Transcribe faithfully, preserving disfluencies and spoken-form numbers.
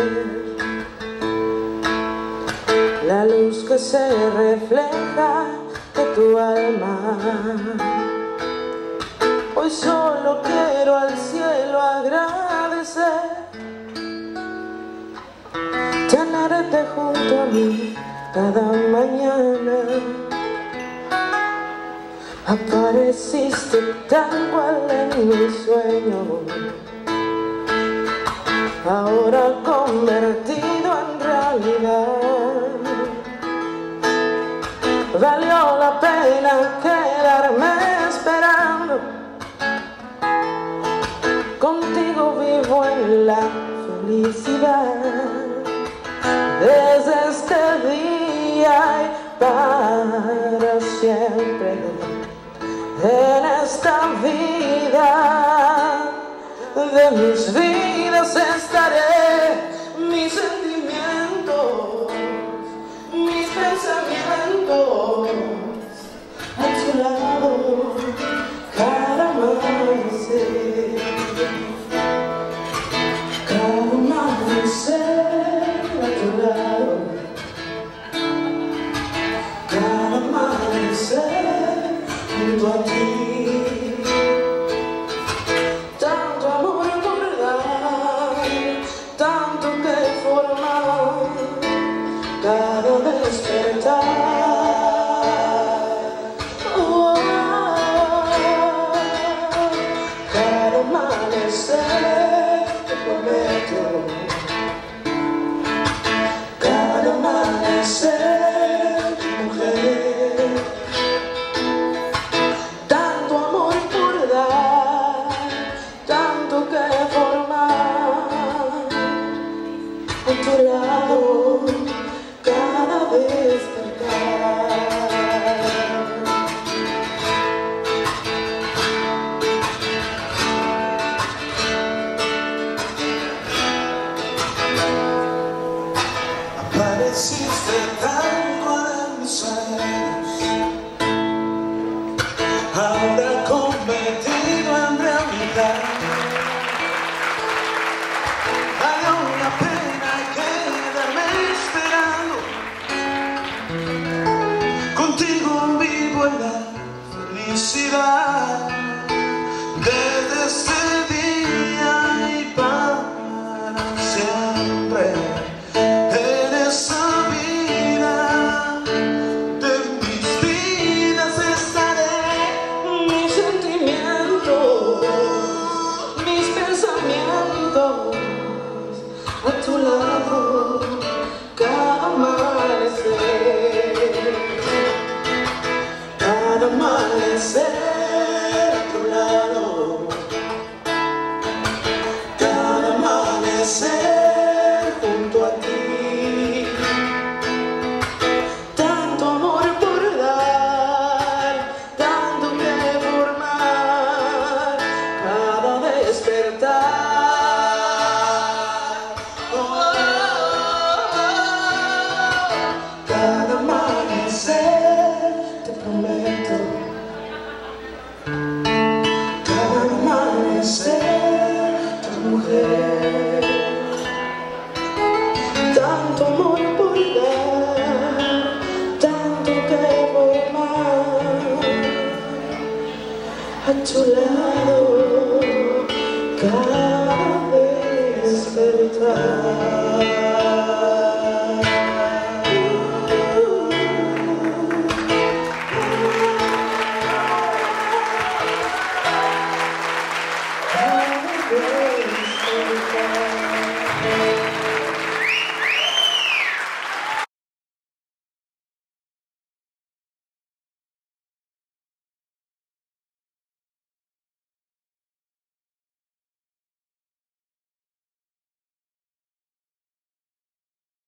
la luz que se refleja de tu alma. Hoy solo quiero al cielo agradecer tenerte junto a mí cada mañana. Apareciste tal cual en mi sueño, ahora convertido en realidad. Valió la pena quedarme esperando, contigo vivo en la felicidad. Desde este día y para siempre, en esta vida de mis vidas estaré. Mis sentimientos, mis pensamientos a tu lado cada amanecer, cada amanecer a tu lado, cada amanecer junto a ti. Tanto amor por dar, tanto que formar, cada despertar. Oh, cada amanecer te prometo, cada amanecer mujer. Tanto amor por dar, tanto que formar, a tu lado cada despertar. Apareciste tal cual en mis sueños, ahora convertido en realidad. Valió la pena quedarme esperando, contigo vivo en la felicidad. Desde este día y para siempre, en esa vida de mis vidas estaré. Mis sentimientos, mis pensamientos a tu lado cada amanecer, cada amanecer a tu lado, cada amanecer junto a ti. Tanto amor por dar, tanto que formar, cada despertar. Cada amanecer te prometo, cada amanecer tu mujer. Tanto amor por dar, tanto que formar, a tu lado cada despertar.